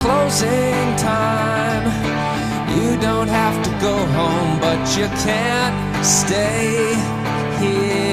closing time. You don't have to go home, but you can't stay here.